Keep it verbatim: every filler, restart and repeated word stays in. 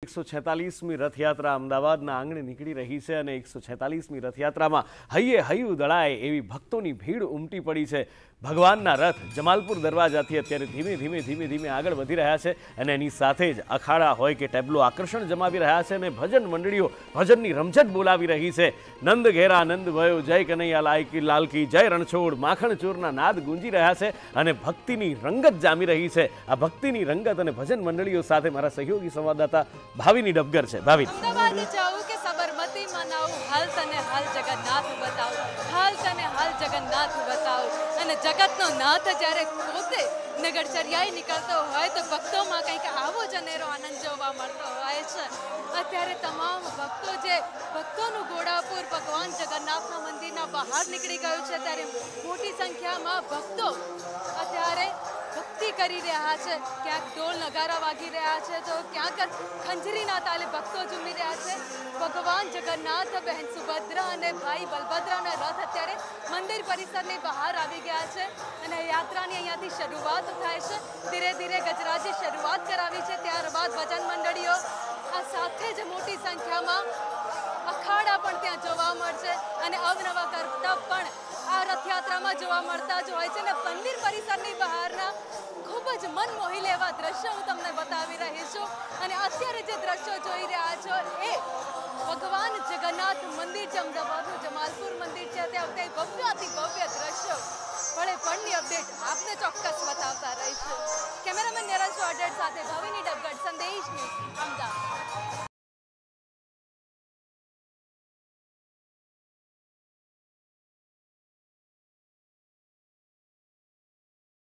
એકસો છેતાલીસમી રથયાત્રા અમદાવાદના આંગણે નીકળી રહી છે અને એકસો છેતાલીસમી રથયાત્રામાં હૈયે હૈયું દળાય એવી ભક્તોની ભીડ ઉમટી પડી છે। ભગવાનના રથ જમાલપુર દરવાજાથી અત્યારે ધીમે ધીમે ધીમે ધીમે આગળ વધી રહ્યા છે અને એની સાથે જ અખાડા હોય કે ટેબ્લો આકર્ષણ જમાવી રહ્યા છે અને ભજન મંડળીઓ ભજનની રમઝટ બોલાવી રહી છે। નંદ ઘેરા નંદ ભયો, જય કનૈયા લાલકી લાલકી, જય રણછોડ, માખણ ચોરના નાદ ગુંજી રહ્યા છે અને ભક્તિની રંગત જામી રહી છે। આ ભક્તિની રંગત અને ભજન મંડળીઓ સાથે મારા સહયોગી સંવાદદાતા ભાવિની ડબગર છે। ભાવિ, અમદાવાદ જાઉં કે સબરમતી મનાવું, હાલ તને હાલ જગન્નાથ બતાવું, હાલ તને હાલ જગન્નાથ બતાવું। અને જગતનો નાથ જ્યારે પોતે નગરચર્યાએ નીકળતો હોય તો ભક્તોમાં કંઈક આવો જ અનેરો આનંદ જોવા મળતો હોય છે। અત્યારે તમામ ભક્તો જે ભક્તોનું ઘોડાપુર ભગવાન જગન્નાથના મંદિરના બહાર નીકળી ગયું છે ત્યારે મોટી સંખ્યામાં ભક્તો અત્યારે ભક્તિ કરી રહ્યા છે। ક્યાંક ઢોલ નગારા વાગી રહ્યા છે તો ક્યાંક ખંજરીના તાલે ભક્તો ઝૂમી રહ્યા છે। ભગવાન જગન્નાથ, બહેન સુભદ્રા અને ભાઈ બલભદ્રના રથ અત્યારે મંદિર પરિસરની બહાર આવી ગયા છે અને યાત્રાની અહીંયાથી શરૂઆત થાય છે। ધીરે ધીરે ગજરાજે શરૂઆત કરાવી છે, ત્યારબાદ ભજન મંડળીઓ, આ સાથે જ મોટી સંખ્યામાં અખાડા પણ ત્યાં જોવા મળશે અને અવનવા કરતા પણ આ રથયાત્રામાં જોવા મળતા જ હોય છે ને મંદિર પરિસરની બહારના ખૂબ જ મન મોહી લેવા દ્રશ્યો હું તમને બતાવી રહી છું। અને અત્યારે જે દ્રશ્યો જોઈ રહ્યા છો એ ભગવાન જગન્નાથ મંદિર છે, અમદાવાદનું જમાલપુર મંદિર છે, ત્યાં તે ભવ્યાથી ભવ્ય દ્રશ્યો વડે પણની અપડેટ આપને ચોક્કસ બતાવતા રહીશું।